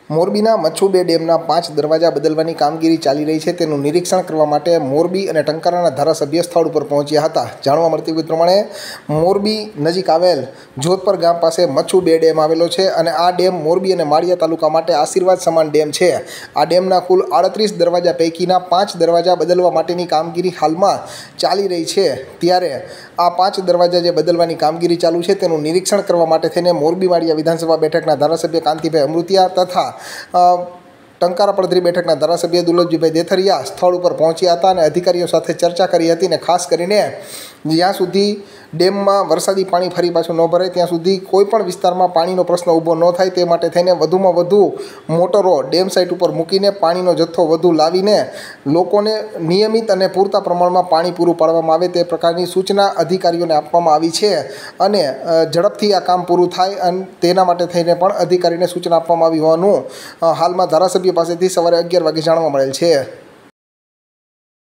મોરબીના મચ્છુ 2 ડેમના 5 દરવાજા બદલવાની કામગીરી ચાલી રહી છે તેનું નિરીક્ષણ કરવા માટે મોરબી અને ટંકારાના ધારાસભ્ય સ્થળ ઉપર પહોંચ્યા હતા। જાણવા મળતી વિગત પ્રમાણે મોરબી નજીક આવેલ જોધપર ગામ પાસે મચ્છુ 2 ડેમ આવેલો છે અને આ ડેમ મોરબી અને માળિયા તાલુકા માટે આશીર્વાદ સમાન ડેમ છે। આ ડેમના કુલ 38 દરવાજા પૈકીના 5 દરવાજા બદલવા માટેની કામગીરી હાલમાં ચાલી રહી છે। ત્યારે આ 5 દરવાજા જે બદલવાની કામગીરી ચાલુ છે તેનું નિરીક્ષણ કરવા માટે થઈને મોરબી માળિયા વિધાનસભા બેઠકના ધારાસભ્ય કાંતિભાઈ અમૃતિયા તથા ટંકારા પડધરી બેઠકના ધારાસભ્ય દુલતજીભાઈ દેથરિયા સ્થળ ઉપર પહોંચ્યા હતા અને અધિકારીઓ સાથે ચર્ચા કરી હતી અને ખાસ કરીને જ્યાં સુધી ડેમમાં વરસાદી પાણી ફરી પાછું ન ભરાય ત્યાં સુધી કોઈપણ વિસ્તારમાં પાણીનો પ્રશ્ન ઊભો ન થાય તે માટે થઈને વધુમાં વધુ મોટરો ડેમ સાઇટ ઉપર મૂકીને પાણીનો જથ્થો વધુ લાવીને લોકોને નિયમિત અને પૂરતા પ્રમાણમાં પાણી પૂરું પાડવામાં આવે તે પ્રકારની સૂચના અધિકારીઓને આપવામાં આવી છે અને ઝડપથી આ કામ પૂરું થાય અને તેના માટે થઈને પણ અધિકારીને સૂચના આપવામાં આવી હોવાનું હાલમાં ધારાસભ્ય પાસેથી સવારે 11 વાગે જાણવા મળેલ છે।